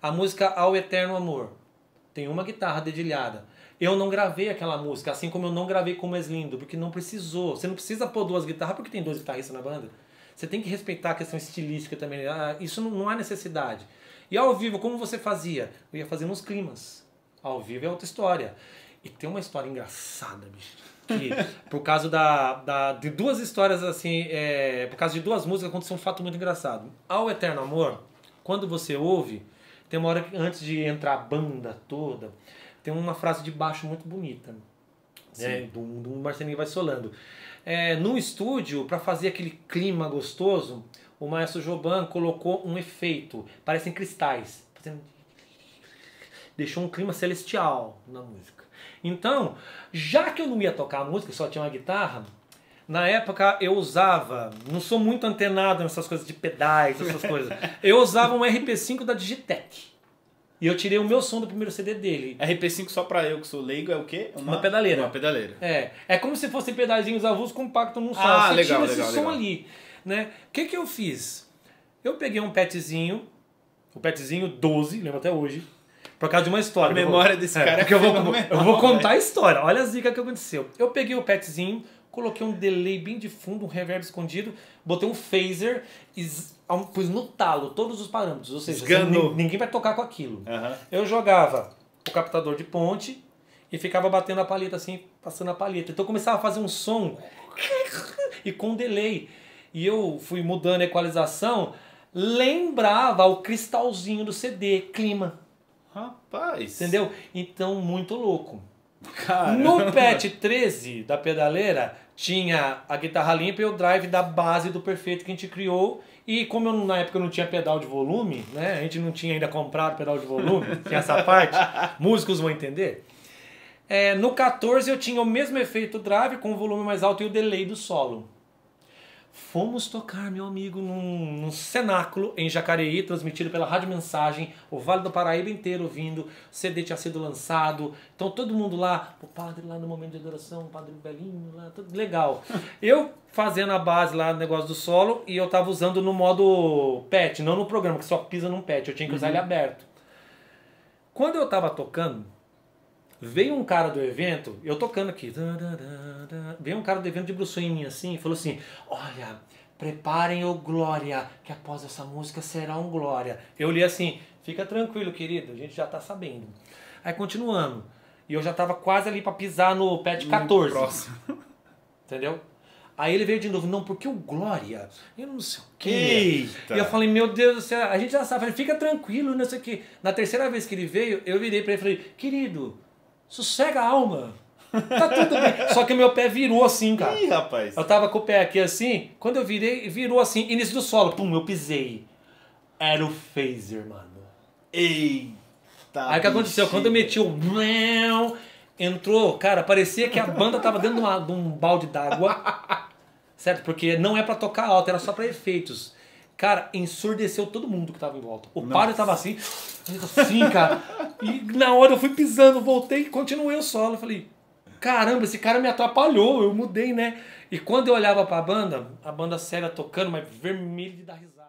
A música Ao Eterno Amor tem uma guitarra dedilhada. Eu não gravei aquela música, assim como eu não gravei Como És Lindo, porque não precisou. Você não precisa pôr duas guitarras porque tem dois guitarristas na banda. Você tem que respeitar a questão estilística também. Isso não há necessidade. E ao vivo, como você fazia? Eu ia fazendo uns climas. Ao vivo é outra história. E tem uma história engraçada, bicho. Que, por causa de duas histórias assim, por causa de duas músicas, aconteceu um fato muito engraçado. Ao Eterno Amor, quando você ouve, tem uma hora que antes de entrar a banda toda, tem uma frase de baixo muito bonita. Né? Do Marcelinho vai solando. No estúdio, para fazer aquele clima gostoso, o maestro Joban colocou um efeito, parecem cristais. Deixou um clima celestial na música. Então, já que eu não ia tocar a música, só tinha uma guitarra, na época eu usava, não sou muito antenado nessas coisas de pedais, essas coisas, eu usava um RP5 da Digitec. E eu tirei o meu som do primeiro CD dele. RP5 só pra eu que sou leigo é o quê? Uma pedaleira. Uma pedaleira. É como se fossem pedaizinhos avulsos compactos num som. Ah, você legal, tira esse som legal. ali. Né? O que eu fiz? Eu peguei um petzinho, o petzinho 12, lembro até hoje, por causa de uma história. A memória desse cara porque eu vou contar a velho. história. Olha a zica que aconteceu. Eu peguei o petzinho, coloquei um delay bem de fundo, um reverb escondido, botei um phaser e pus no talo todos os parâmetros. Ou seja, ninguém vai tocar com aquilo. Uhum. Eu jogava o captador de ponte e ficava batendo a palheta assim, passando a palheta. Então eu começava a fazer um som e com delay. E eu fui mudando a equalização, lembrava o cristalzinho do CD, clima. Rapaz. Entendeu? Então, muito louco. Cara. No PET 13 da pedaleira, tinha a guitarra limpa e o drive da base do Perfeito que a gente criou. E como na época eu não tinha pedal de volume, né? A gente não tinha ainda comprado pedal de volume, tinha essa parte, músicos vão entender. No 14 eu tinha o mesmo efeito drive com o volume mais alto e o delay do solo. Fomos tocar, meu amigo, num cenáculo em Jacareí, transmitido pela Rádio Mensagem, o Vale do Paraíba inteiro ouvindo, o CD tinha sido lançado, então todo mundo lá, o padre lá no momento de adoração, o padre velhinho lá, tudo legal. Eu fazendo a base lá no negócio do solo e eu tava usando no modo PET, não no programa, que só pisa num PET, eu tinha que usar ele aberto. Quando eu tava tocando, veio um cara do evento, eu tocando aqui, veio um cara do evento, debruçou em mim assim e falou assim: olha, preparem o Glória, que após essa música será um Glória. Eu li assim: fica tranquilo, querido, a gente já tá sabendo. Aí continuando, e eu já tava quase ali pra pisar no pet 14. Próximo. Entendeu? Aí ele veio de novo: não, porque o Glória, eu não sei o quê. Eita. E eu falei: meu Deus do céu, a gente já sabe, fica tranquilo, não sei o quê. Na terceira vez que ele veio, eu virei pra ele e falei: querido, sossega a alma. Tá tudo bem. Só que o meu pé virou assim, cara. Ih, rapaz. Eu tava com o pé aqui assim, quando eu virei, virou assim, início do solo, pum, eu pisei. Era o phaser, mano. Eita. Aí o que aconteceu? Quando eu meti o... entrou, cara, parecia que a banda tava dentro de um balde d'água. Certo? Porque não é pra tocar alto, era só pra efeitos. Cara, ensurdeceu todo mundo que tava em volta. O padre tava assim, cara. E na hora eu fui pisando, voltei, continuei o solo. Eu falei, caramba, esse cara me atrapalhou, eu mudei, né? E quando eu olhava pra banda, a banda séria tocando, mas vermelho de dar risada.